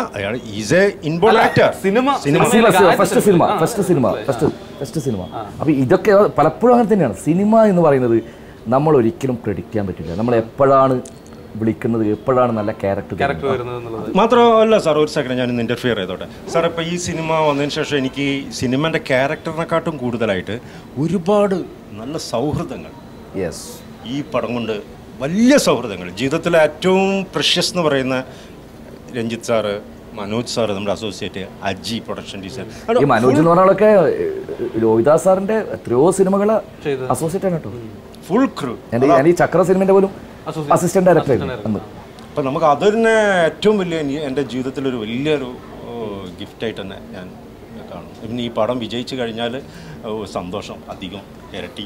first cinema first cinema first first cinema. അപ്പൊ ഇതൊക്കെ പലപ്പോഴും അങ്ങനെ തന്നെയാണ്. സിനിമ എന്ന് പറയുന്നത് നമ്മൾ ഒരിക്കലും പ്രെഡിക്റ്റ് ചെയ്യാൻ പറ്റില്ല. നമ്മൾ എപ്പോഴാണ് വിളിക്കുന്നത്, എപ്പോഴാണ് നല്ല ക്യാരക്ടർ വരുന്നത്. മാത്രമല്ല സാർ, ഒരു സെക്കൻഡ് ഞാൻ ഇന്ന് ഇൻ്റർഫിയർ ചെയ്തോട്ടെ സാർ. ഇപ്പോൾ ഈ സിനിമ വന്നതിന് ശേഷം എനിക്ക് സിനിമൻ്റെ ക്യാരക്ടറിനെക്കാട്ടും കൂടുതലായിട്ട് ഒരുപാട് നല്ല സൗഹൃദങ്ങൾ യെസ് ഈ പടം കൊണ്ട്, വലിയ സൗഹൃദങ്ങൾ. ജീവിതത്തിലെ ഏറ്റവും പ്രഷ്യസ് എന്ന് പറയുന്ന രഞ്ജിത്ത് സാറ്, മനോജ് സാറ്, നമ്മുടെ അസോസിയേറ്റ് അജി പ്രൊഡക്ഷൻ ഡിസൈൻ. ഈ മനോജ് എന്ന് പറഞ്ഞാലൊക്കെ ലോഹിതാസ് സാറിന്റെ എത്രയോ സിനിമകൾ അസോസിയേറ്റ് ആണ് കേട്ടോ, ഫുൾ ക്രൂ. ഞാൻ ഈ ചക്ര സിനിമന്റെ പോലും അസിസ്റ്റന്റ് ഡയറക്ടർ ആയിരുന്നു. അപ്പം നമുക്ക് അത് തന്നെ ഏറ്റവും വലിയ എൻ്റെ ജീവിതത്തിലൊരു വലിയൊരു ഗിഫ്റ്റായിട്ട് തന്നെ ഞാൻ കാണും. പിന്നെ ഈ പടം വിജയിച്ചു കഴിഞ്ഞാൽ സന്തോഷം അധികം ഇരട്ടി.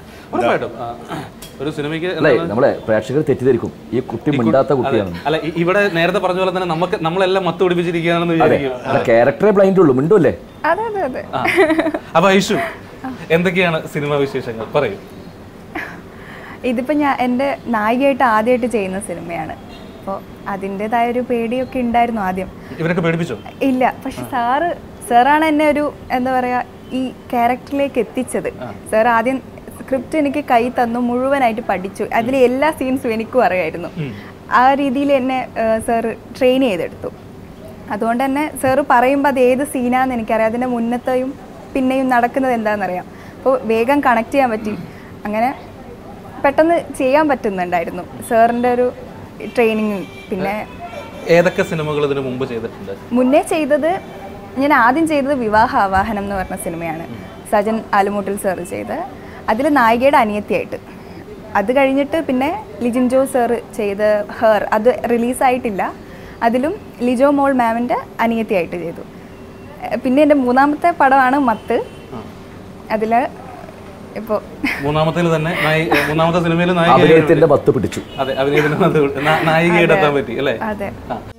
ഒരു സിനിമയ്ക്ക് നമ്മളെ പ്രേക്ഷകർ തെറ്റിദ്ധരിക്കും, ഈ കുട്ടി മിണ്ടാത്ത കുട്ടിയാണ്. അല്ല, ഇവിടെ നേരത്തെ പറഞ്ഞ പോലെ തന്നെ നമുക്ക് നമ്മളെല്ലാം മത്ത് പിടിപ്പിച്ചിരിക്കുകയാണെന്ന് വിചാരിക്കും. ക്യാരക്ടറെ ബ്ലൈൻഡ് ഉള്ളൂ, മിണ്ടല്ലേ. അപ്പൊ ഐഷു, എന്തൊക്കെയാണ് സിനിമാ വിശേഷങ്ങൾ പറയൂ. ഇതിപ്പോൾ ഞാൻ എൻ്റെ നായികയായിട്ട് ആദ്യമായിട്ട് ചെയ്യുന്ന സിനിമയാണ്. അപ്പോൾ അതിൻ്റെതായൊരു പേടിയൊക്കെ ഉണ്ടായിരുന്നു ആദ്യം. ഇവരൊക്കെ പേടിപ്പിച്ചോ? ഇല്ല, പക്ഷെ സാറ് സാറാണ് എന്നെ ഒരു എന്താ പറയുക ഈ ക്യാരക്ടറിലേക്ക് എത്തിച്ചത്. സാർ ആദ്യം സ്ക്രിപ്റ്റ് എനിക്ക് കൈ തന്നു, മുഴുവനായിട്ട് പഠിച്ചു, അതിലെ എല്ലാ സീൻസും എനിക്കും അറിയായിരുന്നു. ആ രീതിയിൽ എന്നെ സാർ ട്രെയിൻ ചെയ്തെടുത്തു. അതുകൊണ്ട് തന്നെ സാറ് പറയുമ്പോൾ അത് ഏത് സീനാണെന്ന് എനിക്കറിയാം, അതിൻ്റെ മുന്നത്തെയും പിന്നെയും നടക്കുന്നത് എന്താണെന്നറിയാം. അപ്പോൾ വേഗം കണക്ട് ചെയ്യാൻ പറ്റി, അങ്ങനെ പെട്ടെന്ന് ചെയ്യാൻ പറ്റുന്നുണ്ടായിരുന്നു സാറിൻ്റെ ഒരു ട്രെയിനിങ്. പിന്നെ ഏതൊക്കെ സിനിമകൾ ഇതിനു മുമ്പ് ചെയ്തിട്ടുണ്ട്? മുന്നേ ചെയ്തത് ഞാൻ ആദ്യം ചെയ്തത് വിവാഹ ആവാഹനം എന്ന് പറഞ്ഞ സിനിമയാണ്, സജൻ ആലുമൂട്ടിൽ സാറ് ചെയ്ത്. അതിൽ നായികയുടെ അനിയത്തിയായിട്ട്. അത് കഴിഞ്ഞിട്ട് പിന്നെ ലിജിൻ ജോ സാറ് ചെയ്ത ഹെർ, അത് റിലീസായിട്ടില്ല, അതിലും ലിജോ മോൾ മാമിൻ്റെ അനിയത്തിയായിട്ട് ചെയ്തു. പിന്നെ എൻ്റെ മൂന്നാമത്തെ പടമാണ് മത്ത്. അതിൽ ഇപ്പോൾ മൂന്നാമത്തിൽ തന്നെ മൂന്നാമത്തെ സിനിമയിൽ നായികയുടെ മത്ത് പിടിച്ചു. അതെ, അഭിനയത്തിന് നായികയുടെ എത്താൻ പറ്റി അല്ലേ? അതെ.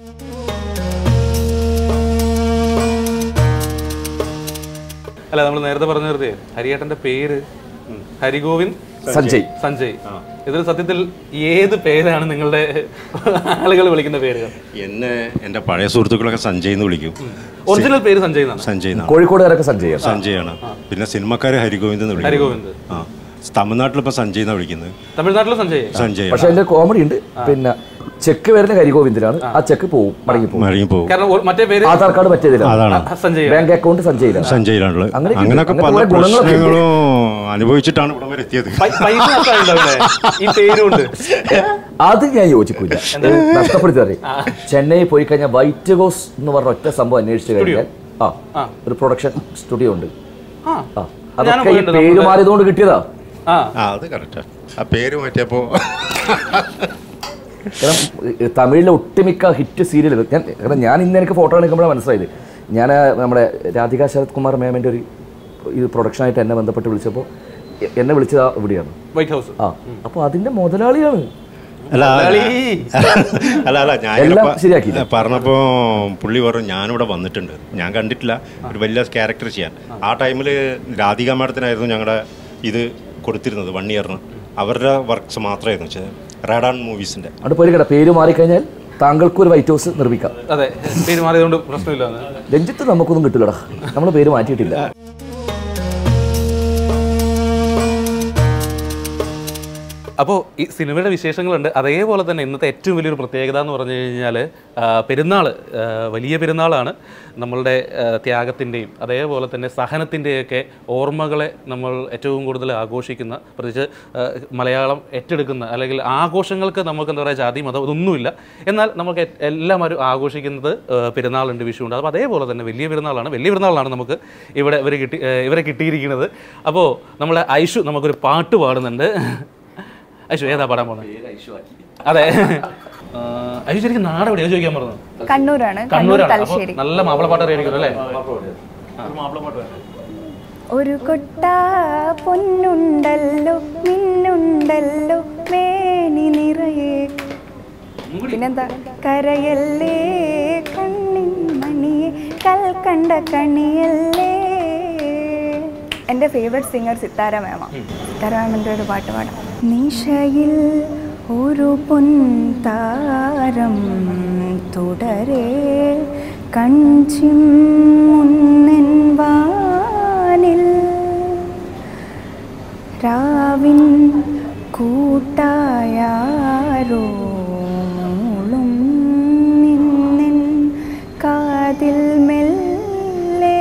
അല്ല, നമ്മൾ നേരത്തെ പറഞ്ഞു നിർത്തിയേ ഹരിയേട്ടന്റെ പേര് ഹരിഗോവിന്ദ് സഞ്ജയ്. സഞ്ജയ് ഇതിൽ സത്യത്തിൽ ഏത് പേരാണ് നിങ്ങളുടെ ആളുകൾ വിളിക്കുന്ന പേരുകൾ? എന്നെ എൻ്റെ പഴയ സുഹൃത്തുക്കളൊക്കെ സഞ്ജയ് എന്ന് വിളിക്കും. ഒറിജിനൽ പേര് സഞ്ജയ് എന്നാണ്. സഞ്ജയ് കോഴിക്കോടുകാരൊക്കെ സഞ്ജയ് സഞ്ജയ് ആണ്. പിന്നെ സിനിമക്കാര് ഹരിഗോവിന്ദ് എന്ന് വിളിക്കും. ഹരിഗോവിന്ദ്. ആ, തമിഴ്നാട്ടിലിപ്പോ സഞ്ജയ് എന്നാണ് വിളിക്കുന്നത്. തമിഴ്നാട്ടിലും സഞ്ജയ് സഞ്ജയ്. പക്ഷെ അതിന്റെ കോമഡി ഉണ്ട്. പിന്നെ ചെക്ക് വരുന്ന ഹരിഗോവിന്ദിലാണ്, ആ ചെക്ക് പോവും, മടങ്ങി പോകും. മടങ്ങി പോകും. കാരണം മറ്റേ പേര് ആധാർ കാർഡ് മറ്റേതിലാണ്, സഞ്ജയ് ബാങ്ക് അക്കൗണ്ട് സഞ്ജയിലാണ്. സഞ്ജയിലാണുള്ളത്. അങ്ങനെയൊക്കെ പല പ്രശ്നങ്ങളും അനുഭവിച്ചിട്ടാണ് ഇവിടെ വരെ എത്തിയത്. അത് ഞാൻ യോജിക്കില്ല, നഷ്ടപ്പെടുത്തി അറിയാം. ചെന്നൈ പോയി കഴിഞ്ഞാൽ വൈറ്റ് ഹൗസ് എന്ന് പറഞ്ഞ ഒറ്റ സംഭവം അന്വേഷിച്ചു കഴിഞ്ഞാൽ ആ ഒരു പ്രൊഡക്ഷൻ സ്റ്റുഡിയോ ഉണ്ട്. ആ, അതൊക്കെ ഈ പേര് മാറിയതുകൊണ്ട് കിട്ടിയതാ. അത് കറക്റ്റാ, ആ പേര് മാറ്റിയപ്പോ. കാരണം തമിഴിലെ ഒട്ടുമിക്ക ഹിറ്റ് സീരിയലുകൾ ഞാൻ കാരണം ഞാൻ ഇന്ന് എനിക്ക് ഫോട്ടോ എടുക്കുമ്പോഴാണ് മനസ്സിലായത്. ഞാൻ നമ്മുടെ രാധിക ശരത് കുമാർ മാമിൻ്റെ ഒരു ഇത് പ്രൊഡക്ഷനായിട്ട് എന്നെ ബന്ധപ്പെട്ട് വിളിച്ചപ്പോൾ എന്നെ വിളിച്ചത് ഇവിടെയാണ്, വൈറ്റ് ഹൗസ്. ആ, അപ്പോൾ അതിൻ്റെ മുതലാളിയാണ്. അല്ല അല്ല അല്ല ഞാൻ ശരിയാക്കി പറഞ്ഞപ്പോ പുള്ളി പറഞ്ഞു ഞാനിവിടെ വന്നിട്ടുണ്ട്, ഞാൻ കണ്ടിട്ടില്ല ഒരു വലിയ ക്യാരക്ടർ ചെയ്യാൻ. ആ ടൈമിൽ രാധിക മാഡത്തിനായിരുന്നു ഞങ്ങളുടെ ഇത് കൊടുത്തിരുന്നത്, വൺ ഇയറിന്. അവരുടെ വർക്ക്സ് മാത്രമായിരുന്നു റേഡാൻ മൂവീസിന്റെ. അവിടെ പോയി കേട്ടോ, പേര് മാറിക്കഴിഞ്ഞാൽ താങ്കൾക്ക് ഒരു വൈറ്റ് ഹൗസ് നിർമ്മിക്കാം. അതെ, പേര് മാറിയതുകൊണ്ട് പ്രശ്നമില്ല. രഞ്ജിത്ത് നമുക്കൊന്നും കിട്ടില്ലടാ, നമ്മൾ പേര് മാറ്റിയിട്ടില്ല. അപ്പോൾ ഈ സിനിമയുടെ വിശേഷങ്ങളുണ്ട്. അതേപോലെ തന്നെ ഇന്നത്തെ ഏറ്റവും വലിയൊരു പ്രത്യേകത എന്ന് പറഞ്ഞു കഴിഞ്ഞാൽ പെരുന്നാൾ, വലിയ പെരുന്നാളാണ്. നമ്മളുടെ ത്യാഗത്തിൻ്റെയും അതേപോലെ തന്നെ സഹനത്തിൻ്റെയൊക്കെ ഓർമ്മകളെ നമ്മൾ ഏറ്റവും കൂടുതൽ ആഘോഷിക്കുന്ന, പ്രത്യേകിച്ച് മലയാളം ഏറ്റെടുക്കുന്ന, അല്ലെങ്കിൽ ആഘോഷങ്ങൾക്ക് നമുക്ക് എന്താ പറയുക ജാതി മതം ഇതൊന്നുമില്ല, എന്നാൽ നമുക്ക് എല്ലാവരും ആഘോഷിക്കുന്നത് പെരുന്നാളുണ്ട്, വിഷുവുണ്ട്. അപ്പോൾ അതേപോലെ തന്നെ വലിയ പെരുന്നാളാണ്. വലിയ പെരുന്നാളാണ് നമുക്ക് ഇവിടെ ഇവർ കിട്ടി ഇവരെ കിട്ടിയിരിക്കുന്നത്. അപ്പോൾ നമ്മളെ ഐഷു നമുക്കൊരു പാട്ട് പാടുന്നുണ്ട്. ഐഷു ഏതാ പാടാൻ പോകുന്നത്? അതെ, ഐഷു ശരിക്കും നാട് എവിടെയാ ചോദിക്കാൻ പറഞ്ഞു? കണ്ണൂരാണ്. കണ്ണൂരാണ്. നല്ല മാപ്പിളപ്പാട്ട് അറിയായിരിക്കും അല്ലേ? ഒരു കൊട്ട പൊന്നുണ്ടല്ലോ മിന്നുണ്ടല്ലോ മേനി നിറയെ, പിന്നെന്താ കരയല്ലേ കണ്ണിൻ മണിയെ കൽക്കണ്ട കണിയല്ലേ. എൻ്റെ favourite singer Sithara ma'am. Sithara മാമിൻ്റെ ഒരു പാട്ട് പാടാം. നിശയിൽ ഒരു പൊൻതാരം തുടരെ കഞ്ചിം മുന്നൻ വാനിൽ രാവിൻ കൂട്ടായാരോ നിന്നെൻ കാതിൽ മെല്ലെ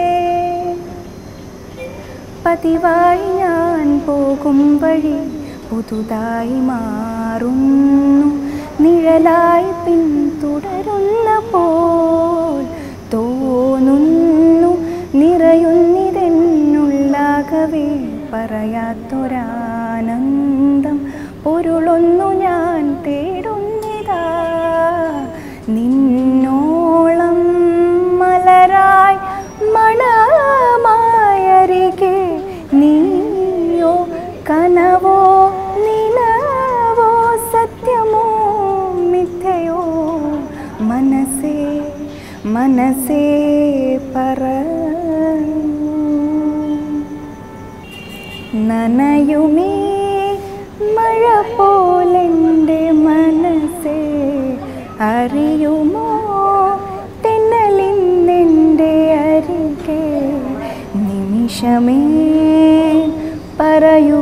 പതിവായി ഞാൻ പോകും വഴി പുതുതായി മാറുന്നു, നിഴലായി പിന്തുടരുന്ന പോൽ തോന്നുന്നു, നിറയുന്നിതെന്നുള്ളാകവേ പറയാത്തൊരാനന്ദം പൊരുളൊന്നു ഞാൻ തേടുന്നിതാ. നിന്നോളം മലരായി മണമായരികെ നീയോ കനവോ നിലവോ സത്യമോ മിഥ്യയോ മനസ്സേ മനസ്സേ പറ. നനയുമേ മഴ പോലെൻ്റെ മനസ്സേ അറിയുമോ തെന്നലിന്നെൻ്റെ അരികെ നിമിഷമേ പറയൂ.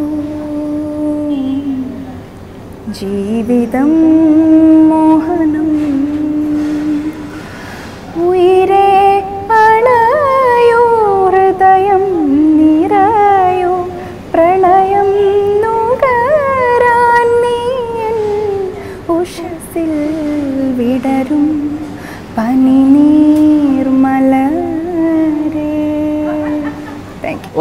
ജീവിതം മോഹനം ഉയിരേ അണയോ ഹൃദയം നിറയോ പ്രണയം നുകരാൻ നീയൻ ഉഷസിൽ വിടരും പനിനീർമലരേ. Thank you.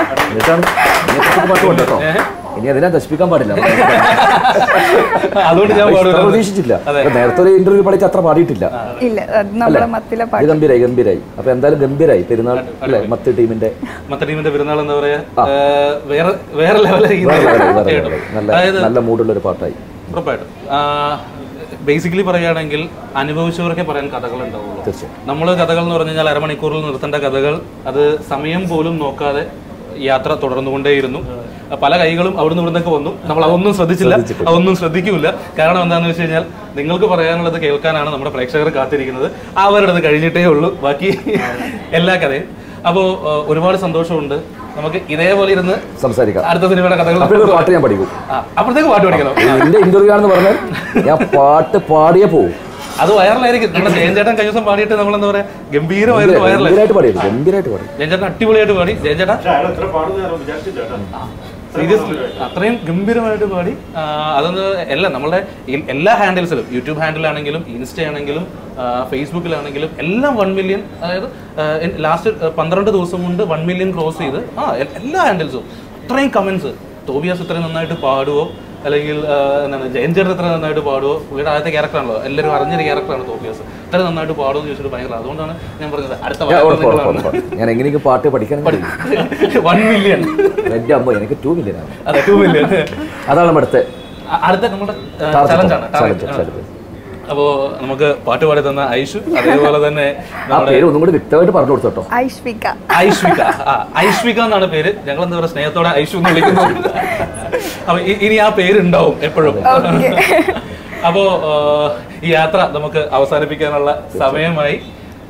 ഇനി അതിനെ നശിപ്പിക്കാൻ പാടില്ല. അതുകൊണ്ട് ഞാൻ പ്രതീക്ഷിച്ചില്ല. നേരത്തെ ഒരു ഇന്റർവ്യൂ പഠിച്ച് അത്ര പാടിയിട്ടില്ല. ഗംഭീരായി ഗംഭീരായി. അപ്പൊ എന്തായാലും ഗംഭീരായി പെരുന്നാൾ അല്ലെ? മത്ത് ടീമിന്റെ മത്ത് ടീമിന്റെ പെരുന്നാൾ എന്താ പറയാ, വേറെ വേറെ നല്ല മൂഡുള്ള ഒരു പാട്ടായി. ഉറപ്പായിട്ടും. ബേസിക്കലി പറയുകയാണെങ്കിൽ അനുഭവിച്ചവർക്കേ പറയാൻ കഥകൾ ഉണ്ടാവുള്ളൂ. നമ്മൾ കഥകൾ എന്ന് പറഞ്ഞു കഴിഞ്ഞാൽ അരമണിക്കൂറിൽ നിർത്തേണ്ട കഥകൾ, അത് സമയം പോലും നോക്കാതെ യാത്ര തുടർന്നുകൊണ്ടേയിരുന്നു. പല കൈകളും അവിടുന്ന് ഇവിടുന്നൊക്കെ വന്നു. നമ്മൾ അതൊന്നും ശ്രദ്ധിച്ചില്ല, അതൊന്നും ശ്രദ്ധിക്കൂല. കാരണം എന്താണെന്ന് വെച്ച് കഴിഞ്ഞാൽ നിങ്ങൾക്ക് പറയാനുള്ളത് കേൾക്കാനാണ് നമ്മുടെ പ്രേക്ഷകർ കാത്തിരിക്കുന്നത്. അവരുടെ അത് കഴിഞ്ഞിട്ടേ ഉള്ളൂ ബാക്കി എല്ലാ കഥയും. അപ്പോൾ ഒരുപാട് സന്തോഷമുണ്ട്. നമുക്ക് ഇതേപോലെ ഇരുന്ന് സംസാരിക്കാം. അടുത്ത സിനിമയുടെ കഥകൾ പാട്ട് ഞാൻ പഠിക്കും. അപ്പോഴത്തേക്ക് പാട്ട് പഠിക്കണം. എന്റെ ഇന്റർവ്യൂ ആണെന്ന് പറഞ്ഞാൽ ഞാൻ പാട്ട് പാടിയേ പോകും. അത് വൈറലായിരിക്കും. നമ്മുടെ ജയൻചേട്ടൻ കഴിഞ്ഞ ദിവസം പാടിയിട്ട് നമ്മൾ എന്താ പറയാ ഗംഭീരമായിരുന്നു. വൈറലായിട്ട് പാടി ഗംഭീരമായിട്ട് പാടി ജയൻചേട്ടൻ അടിപൊളിയായിട്ട് പാടി. ജയൻചേട്ടാ സീരിയസ്ലി അത്രയും ഗംഭീരമായിട്ട് പാടി. അതൊന്ന് എല്ലാം നമ്മളുടെ എല്ലാ ഹാൻഡിൽസിലും, യൂട്യൂബ് ഹാൻഡിലാണെങ്കിലും ഇൻസ്റ്റ ആണെങ്കിലും ഫേസ്ബുക്കിലാണെങ്കിലും എല്ലാം വൺ മില്യൺ, അതായത് ലാസ്റ്റ് പന്ത്രണ്ട് ദിവസം കൊണ്ട് വൺ മില്യൺ ക്രോസ് ചെയ്ത് ആ എല്ലാ ഹാൻഡിൽസും അത്രയും കമൻസ്. തോബിയാസ് ഇത്രയും നന്നായിട്ട് പാടുവോ, അല്ലെങ്കിൽ എന്താണ് ജയൻചേട്ടൻ ഇത്ര നന്നായിട്ട് പാടുവോ, പുള്ളിയുടെ ആദ്യത്തെ ക്യാരക്ടറാണല്ലോ, എല്ലാവരും അറിഞ്ഞൊരു ക്യാരക്ടറാണ് തോബിയാസ്, ഇത്ര നന്നായിട്ട് പാടുമോ എന്ന് ചോദിച്ചിട്ട് ഭയങ്കര. അതുകൊണ്ടാണ് ഞാൻ പറഞ്ഞത് അടുത്ത ഞാൻ എങ്ങനെയൊക്കെ പാട്ട് പഠിക്കാൻ വൺ മില്യൺ അമ്മ എനിക്ക് ടു മില്യൺ ആണ്. അതെ, ടു മില്യൺ അതാണ് അടുത്ത അടുത്ത നമ്മുടെ ചലഞ്ചാണ്. അപ്പോൾ നമുക്ക് പാട്ട് പാടി തന്ന ഐഷു, അതേപോലെ തന്നെ ഒന്നും കൂടി വ്യക്തമായിട്ട് പറഞ്ഞു കൊടുത്തോട്ടോ. ഐശ്വിക ഐശ്വിക ആ ഐശ്വിക എന്നാണ് പേര്. ഞങ്ങൾ എന്താ പറയുക സ്നേഹത്തോടെ ഐഷു എന്ന് വിളിക്കുന്നു. അപ്പൊ ഇനി ആ പേരുണ്ടാവും എപ്പോഴും. അപ്പോൾ ഈ യാത്ര നമുക്ക് അവസാനിപ്പിക്കാനുള്ള സമയമായി.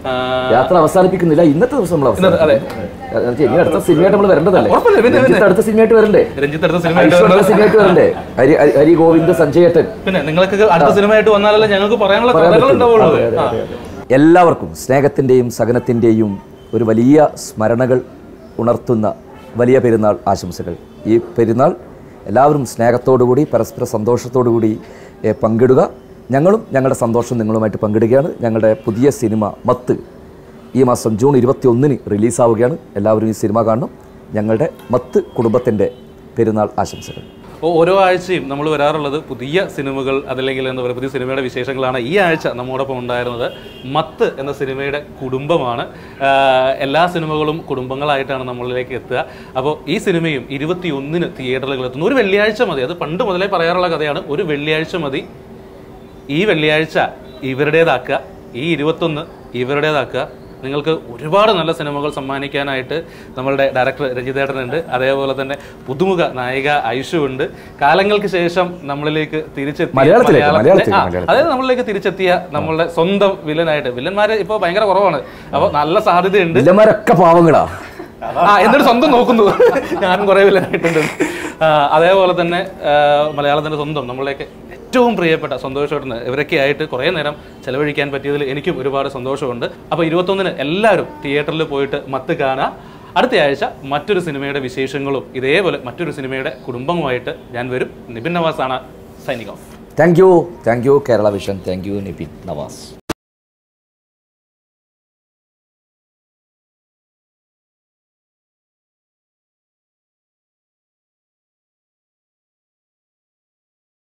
യാത്ര അവസാനിപ്പിക്കുന്നില്ല. ഇന്നത്തെ ദിവസം നമ്മൾ ഇനി അടുത്ത സിനിമയായിട്ട് നമ്മൾ വരേണ്ടതല്ലേ? അടുത്ത സിനിമയായിട്ട് വരണ്ടേ? സിനിമയായിട്ട് വരണ്ടേ? ഹരി ഹരി ഗോവിന്ദ്, സഞ്ജയേട്ടൻ. പിന്നെ നിങ്ങൾക്ക് അടുത്ത സിനിമയായിട്ട് വന്നാലല്ലേ ഞങ്ങൾക്ക് പറയാനുള്ള കഥകളുണ്ടാവുള്ളൂ. എല്ലാവർക്കും സ്നേഹത്തിൻ്റെയും സഹനത്തിൻ്റെയും ഒരു വലിയ സ്മരണകൾ ഉണർത്തുന്ന വലിയ പെരുന്നാൾ ആശംസകൾ. ഈ പെരുന്നാൾ എല്ലാവരും സ്നേഹത്തോടുകൂടി പരസ്പര സന്തോഷത്തോടുകൂടി പങ്കിടുക. ഞങ്ങളും ഞങ്ങളുടെ സന്തോഷം നിങ്ങളുമായിട്ട് പങ്കിടുകയാണ്. ഞങ്ങളുടെ പുതിയ സിനിമ മത്ത് ഈ മാസം ജൂൺ ഇരുപത്തി ഒന്നിന് റിലീസാവുകയാണ്. എല്ലാവരും ഈ സിനിമ കാണണം. ഞങ്ങളുടെ മത്ത് കുടുംബത്തിൻ്റെ പെരുന്നാൾ ആശംസകൾ. അപ്പോൾ ഓരോ ആഴ്ചയും നമ്മൾ വരാറുള്ളത് പുതിയ സിനിമകൾ അതല്ലെങ്കിൽ എന്താ പറയുക പുതിയ സിനിമയുടെ വിശേഷങ്ങളാണ്. ഈ ആഴ്ച നമ്മോടൊപ്പം ഉണ്ടായിരുന്നത് മത്ത് എന്ന സിനിമയുടെ കുടുംബമാണ്. എല്ലാ സിനിമകളും കുടുംബങ്ങളായിട്ടാണ് നമ്മളിലേക്ക് എത്തുക. അപ്പോൾ ഈ സിനിമയും ഇരുപത്തി ഒന്നിന് തിയേറ്ററുകളിൽ എത്തുന്നു. ഒരു വെള്ളിയാഴ്ച മതി. അത് പണ്ട് മുതലേ പറയാറുള്ള കഥയാണ്. ഒരു വെള്ളിയാഴ്ച മതി. ഈ വെള്ളിയാഴ്ച ഇവരുടേതാക്കുക, ഈ ഇരുപത്തൊന്ന് ഇവരുടേതാക്കുക. നിങ്ങൾക്ക് ഒരുപാട് നല്ല സിനിമകൾ സമ്മാനിക്കാനായിട്ട് നമ്മളുടെ ഡയറക്ടർ രഞ്ജിത്തേട്ടനുണ്ട്. അതേപോലെ തന്നെ പുതുമുഖ നായിക ഐഷു ഉണ്ട്. കാലങ്ങൾക്ക് ശേഷം നമ്മളിലേക്ക് തിരിച്ചെത്തിയ അതായത് നമ്മളിലേക്ക് തിരിച്ചെത്തിയ നമ്മളുടെ സ്വന്തം വില്ലനായിട്ട്. വില്ലന്മാര് ഇപ്പോൾ ഭയങ്കര കുറവാണ്. അപ്പോൾ നല്ല സാധ്യതയുണ്ട്. ആ എന്നിട്ട് സ്വന്തം നോക്കുന്നു. ഞാനും കുറേ വില്ലനായിട്ടുണ്ട്. അതേപോലെ തന്നെ മലയാളത്തിൻ്റെ സ്വന്തം നമ്മളിലേക്ക് ഏറ്റവും പ്രിയപ്പെട്ട സന്തോഷേട്ടന് ഇവരൊക്കെ ആയിട്ട് കുറേ നേരം ചെലവഴിക്കാൻ പറ്റിയതിൽ എനിക്കും ഒരുപാട് സന്തോഷമുണ്ട്. അപ്പോൾ ഇരുപത്തൊന്നിന് എല്ലാവരും തിയേറ്ററിൽ പോയിട്ട് മത്ത് കാണുക. അടുത്ത ആഴ്ച മറ്റൊരു സിനിമയുടെ വിശേഷങ്ങളും ഇതേപോലെ മറ്റൊരു സിനിമയുടെ കുടുംബവുമായിട്ട് ഞാൻ വരും. നിപിൻ നവാസാണ് signing off. Thank you thank you Kerala vision. Thank you Nipin Nawaz.